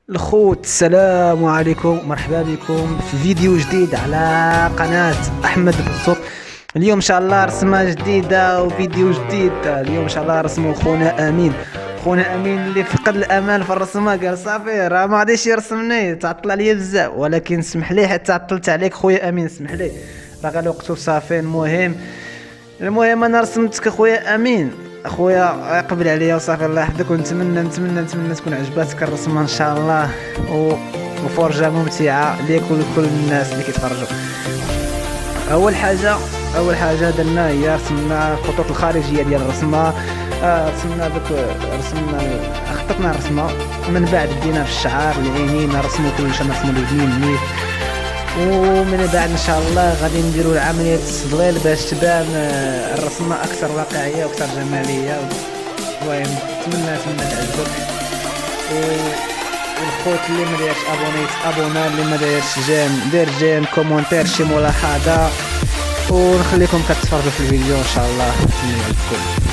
الخوت السلام عليكم، مرحبا بكم في فيديو جديد على قناة أحمد بالصوت. اليوم إن شاء الله رسمة جديدة وفيديو جديد. اليوم إن شاء الله رسمه خونا أمين اللي فقد الأمل في الرسمة، قال صافي راه ما غاديش يرسمني، تعطل عليا بزاف، ولكن سمح لي حتى عطلت عليك خويا أمين، سمح لي راه غير وقتو صافي. المهم انا رسمتك اخويا امين، اخويا قبل عليا وصافي الله يحفظك، ونتمنى تكون عجباتك الرسمه ان شاء الله وفرجه ممتعه ليك ولكل الناس اللي كيتفرجوا. اول حاجه درنا هي رسمنا الخطوط الخارجيه ديال الرسمه. خططنا الرسمه، من بعد بدينا في الشعر العينين، نرسمو كلشي، نرسمو اليدين ومن بعد ان شاء الله غادي نديروا عمليه التظليل باش تبان الرسمه اكثر واقعيه واكثر جماليه. المهم نتمنى تعجبك، والخوت اللي ما دايرش ابونا، اللي ما دايرش دير جيم، كومونتير، شي ملاحظه، ونخليكم كتفرجوا في الفيديو ان شاء الله. نتمنى يعجبكم.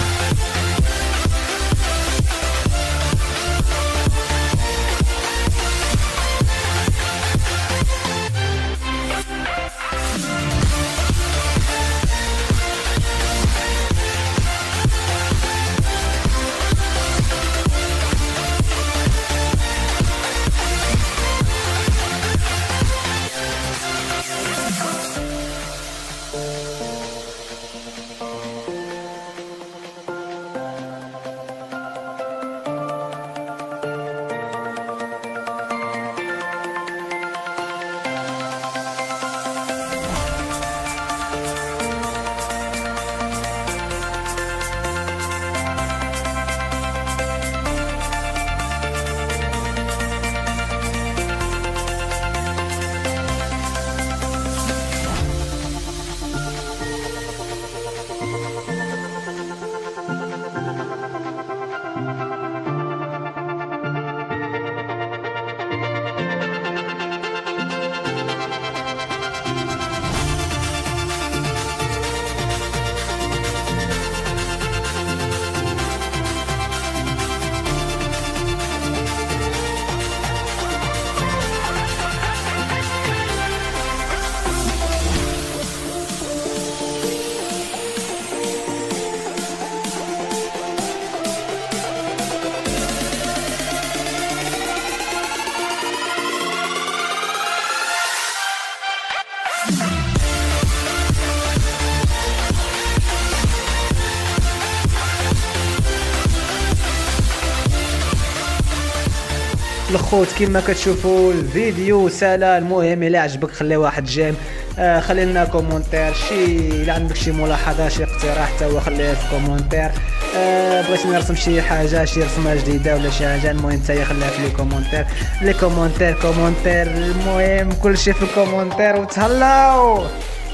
الخوت كما كتشوفوا الفيديو سهل. المهم الا عجبك خلي واحد جيم، خلي لنا كومونتير، الا عندك شي ملاحظه شي اقتراح حتى هو خليه في كومونتير. بغيتي نرسم شي حاجه، شي رسمه جديده ولا شي حاجه، المهم حتى خليها في لي كومونتير. المهم كلشي في الكومونتير، وتهلاو.